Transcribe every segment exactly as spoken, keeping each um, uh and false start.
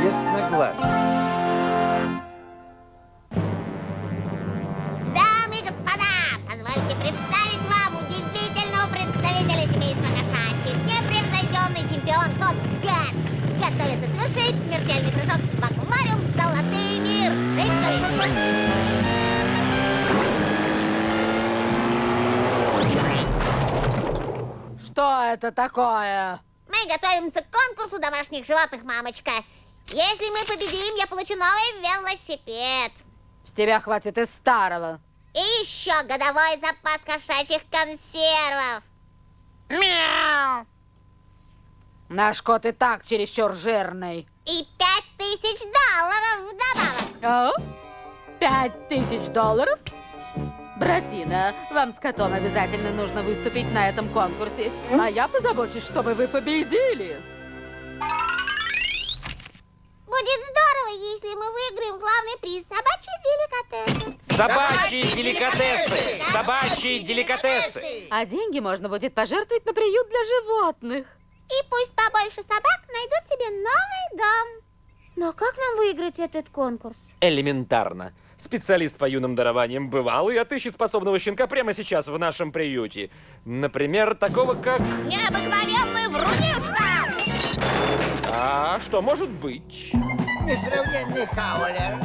Ясноглазый. Дамы и господа, позвольте представить вам удивительного представителя семейства кошачьих. Непревзойденный чемпион кот Гэт. Готовится совершить смертельный прыжок в аквариум «Золотый мир». Что это такое? Мы готовимся к конкурсу домашних животных, мамочка. Если мы победим, я получу новый велосипед. С тебя хватит и старого. И еще годовой запас кошачьих консервов. Мяу! Наш кот и так чересчур жирный. И пять тысяч долларов вдобавок. А? Пять тысяч долларов? Братина, вам с котом обязательно нужно выступить на этом конкурсе. А я позабочусь, чтобы вы победили. Будет здорово, если мы выиграем главный приз – собачьи деликатесы. Собачьи деликатесы! Собачьи деликатесы! А деньги можно будет пожертвовать на приют для животных. И пусть побольше собак найдут себе новый дом. Но как нам выиграть этот конкурс? Элементарно. Специалист по юным дарованиям бывалый отыщет способного щенка прямо сейчас в нашем приюте. Например, такого как... Необыкновенный врунишка! А что может быть? Несравненный Хаулер.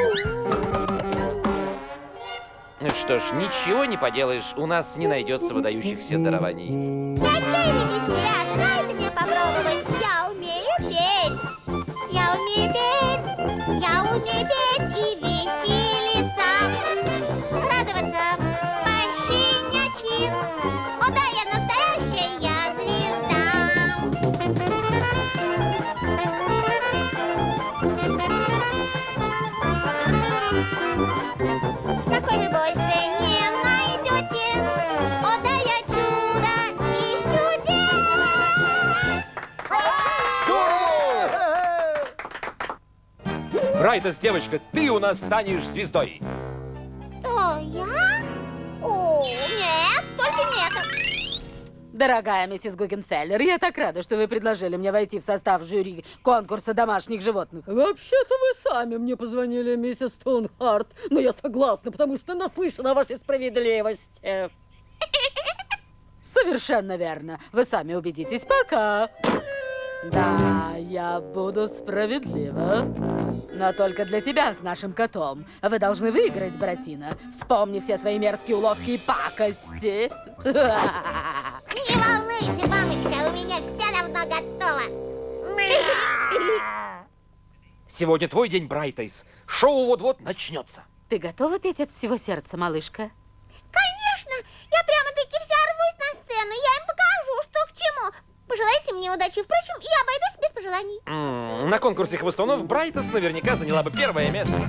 Что ж, ничего не поделаешь, у нас не найдется выдающихся дарований. Не отчаивайтесь, ребята, дайте мне попробовать. Я умею петь. Я умею петь. Я умею петь и веселиться. Радоваться по-щенячьи. О да, я настоящая звезда. Какой вы больше не найдете. О да, я чудо из чудес. Брайтес, девочка, ты у нас станешь звездой. Кто я? О, нет, только не это. Дорогая миссис Гугенцеллер, я так рада, что вы предложили мне войти в состав жюри конкурса домашних животных. Вообще-то вы сами мне позвонили, миссис Стоунхарт, но я согласна, потому что наслышана о вашей справедливости. Совершенно верно. Вы сами убедитесь. Пока. Да, я буду справедлива. Но только для тебя с нашим котом. Вы должны выиграть, братина. Вспомни все свои мерзкие уловки и пакости. Не волнуйся, мамочка, у меня все давно готово. Сегодня твой день, Брайтес. Шоу вот-вот начнется. Ты готова петь от всего сердца, малышка? Конечно, я прямо-таки вся рвусь на сцену. Я им покажу, что к чему. Пожелайте мне удачи. Впрочем, я обойдусь без пожеланий. М-м, на конкурсе хвостунов Брайтес наверняка заняла бы первое место.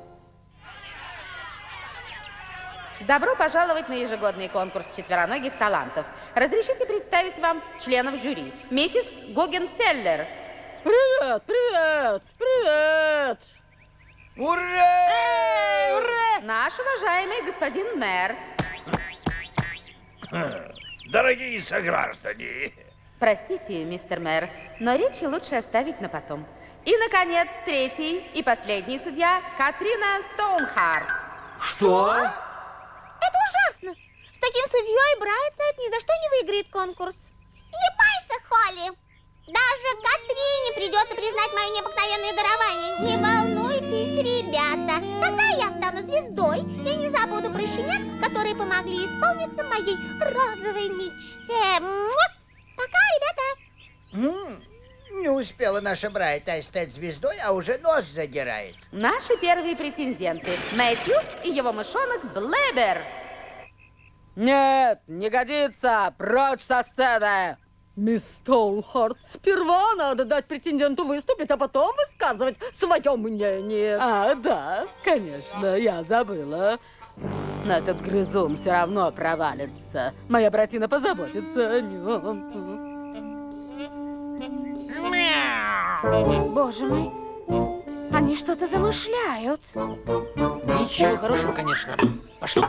Добро пожаловать на ежегодный конкурс четвероногих талантов. Разрешите представить вам членов жюри. Миссис Гугенцеллер. Привет, привет, привет. Ура! Ура! Наш уважаемый господин мэр. Дорогие сограждане. Простите, мистер мэр, но речи лучше оставить на потом. И, наконец, третий и последний судья Катрина Стоунхарт. Что? Это ужасно. С таким судьей Брайтсайд ни за что не выиграет конкурс. Не пайся, Холли. Даже Катрине придется признать мое необыкновенное дарование. Не волнуйтесь, ребята. Когда я стану звездой, я не забуду про щенят, которые помогли исполниться моей розовой мечте. Пока, ребята. М-м, не успела наша Брайта стать звездой, а уже нос задирает. Наши первые претенденты. Мэтью и его мышонок Блэбер. Нет, не годится. Прочь со сцены. Мисс Стоунхарт, сперва надо дать претенденту выступить, а потом высказывать свое мнение. А, да, конечно, я забыла. Но этот грызун все равно провалится. Моя братина позаботится о нем. Боже мой, они что-то замышляют. Ничего хорошего, конечно. Пошли.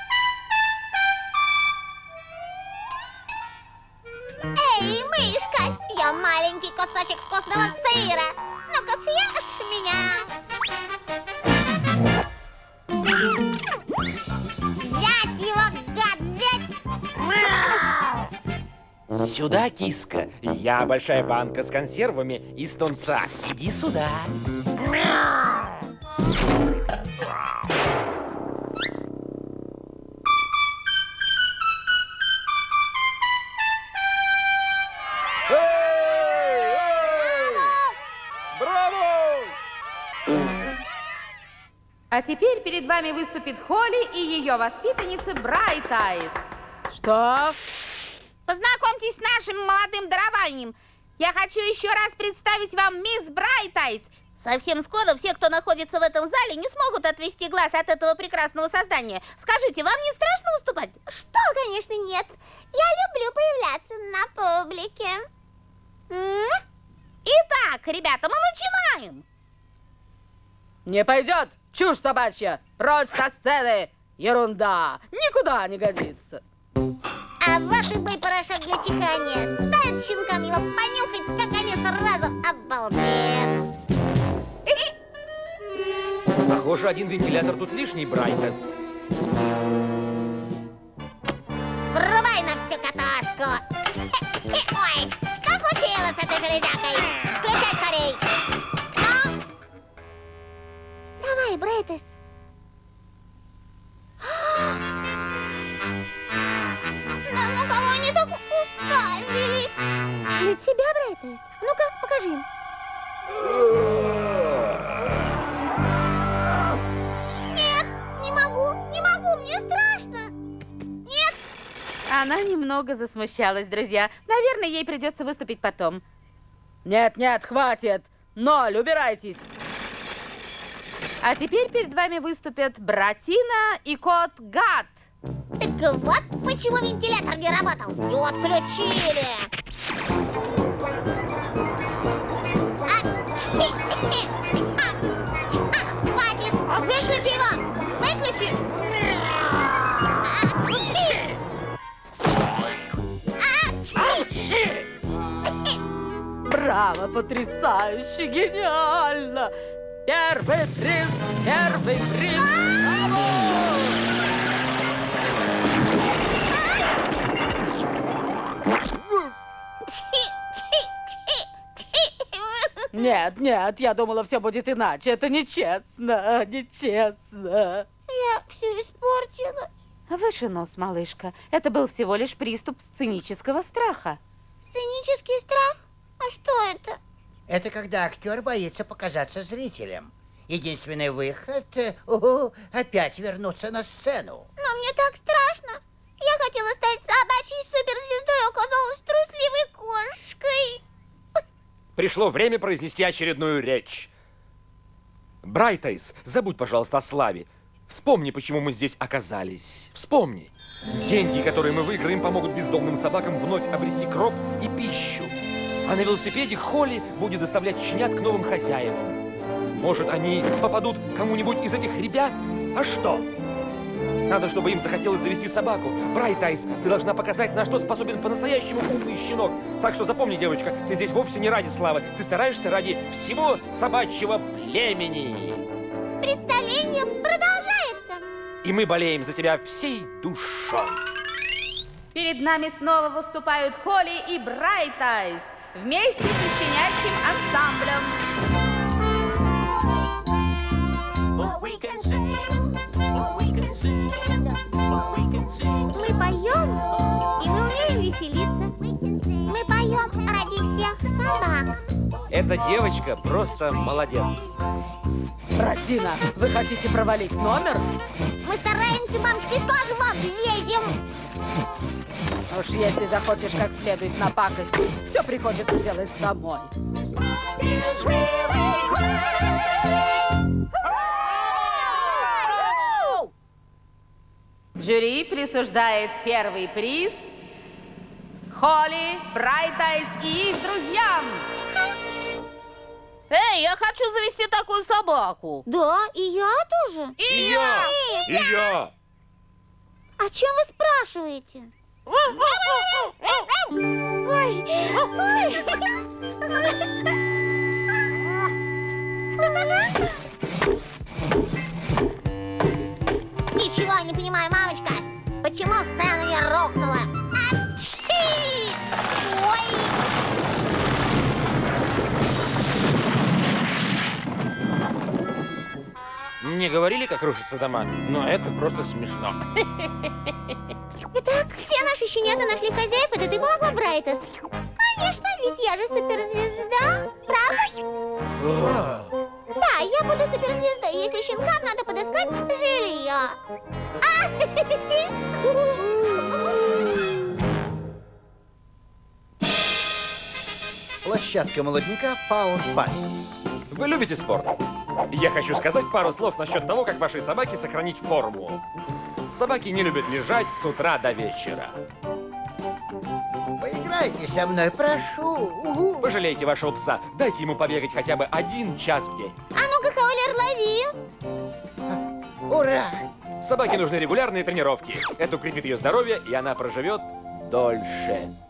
Эй, мышка, еще маленький кусочек вкусного сыра. Ну-ка, съешь меня. Взять его, гад, взять. Сюда, киска. Я большая банка с консервами из тунца. Иди сюда. А теперь перед вами выступит Холли и ее воспитанница Брайт Айс. Что? Познакомьтесь с нашим молодым дарованием. Я хочу еще раз представить вам мисс Брайт Айс. Совсем скоро все, кто находится в этом зале, не смогут отвести глаз от этого прекрасного создания. Скажите, вам не страшно выступать? Что, конечно, нет. Я люблю появляться на публике. М? Итак, ребята, мы начинаем. Не пойдет! Чушь собачья! Прочь со сцены! Ерунда! Никуда не годится! А вот и мой порошок для чихания. Стоит щенкам его понюхать, как они сразу обалдеют. Похоже, один вентилятор тут лишний, Брайтес. Врубай на всю каташку. Ой, что случилось с этой железякой? Включай скорей. Ну? Давай, Брайтес. Да ну кого они так уставились? Для тебя, Брайтес? Ну-ка, покажи им. Нет, не могу, не могу, мне страшно. Нет. Она немного засмущалась, друзья. Наверное, ей придется выступить потом. Нет, нет, хватит. Ноль, убирайтесь. А теперь перед вами выступят Братина и кот Гад. Так вот почему вентилятор не работал. Его отключили. А, чи, а, а, хватит. Выключи его. Выключи. А, чи. Браво, потрясающе, гениально. Первый приз, первый приз. Браво! Нет, нет, я думала, все будет иначе. Это нечестно, нечестно. Я все испортила. Выше нос, малышка. Это был всего лишь приступ сценического страха. Сценический страх? А что это? Это когда актер боится показаться зрителям. Единственный выход э, о, опять вернуться на сцену. Но мне так страшно. Я хотела стать собачьей суперзвездой, а оказалась трусливой кошкой. Пришло время произнести очередную речь. Брайтайс, забудь, пожалуйста, о славе. Вспомни, почему мы здесь оказались. Вспомни. Деньги, которые мы выиграем, помогут бездомным собакам вновь обрести кров и пищу. А на велосипеде Холли будет доставлять щенят к новым хозяевам. Может, они попадут к кому-нибудь из этих ребят? А что? Надо, чтобы им захотелось завести собаку. Брайтайс, ты должна показать, на что способен по-настоящему умный щенок. Так что запомни, девочка, ты здесь вовсе не ради славы. Ты стараешься ради всего собачьего племени. Представление продолжается. И мы болеем за тебя всей душой. Перед нами снова выступают Холли и Брайтайс вместе со щенячьим ансамблем. Мы поем, и мы умеем веселиться. Мы поем ради всех собак. Эта девочка просто молодец. Братина, вы хотите провалить номер? Мы стараемся, мамочка, и тоже вам лезем. Уж если захочешь как следует напакостить, все приходится делать самой. Жюри присуждает первый приз Холли, Брайтайс и их друзьям. Эй, я хочу завести такую собаку. Да, и я тоже. И, и я. И я. О чем вы спрашиваете? Ой, ой. Мне говорили, как рушатся дома, но это просто смешно. Итак, все наши щенята нашли хозяев, это ты помогла, Брайтес? Конечно, ведь я же суперзвезда, правда? Да, я буду суперзвездой, если щенкам надо подыскать жилье. Площадка молодняка Паунд Парк. Вы любите спорт? Я хочу сказать пару слов насчет того, как вашей собаке сохранить форму. Собаки не любят лежать с утра до вечера. Поиграйте со мной, прошу. Пожалейте вашего пса, дайте ему побегать хотя бы один час в день. А ну-ка, Хаулер, лови. Ура! Собаке нужны регулярные тренировки. Это укрепит ее здоровье, и она проживет дольше.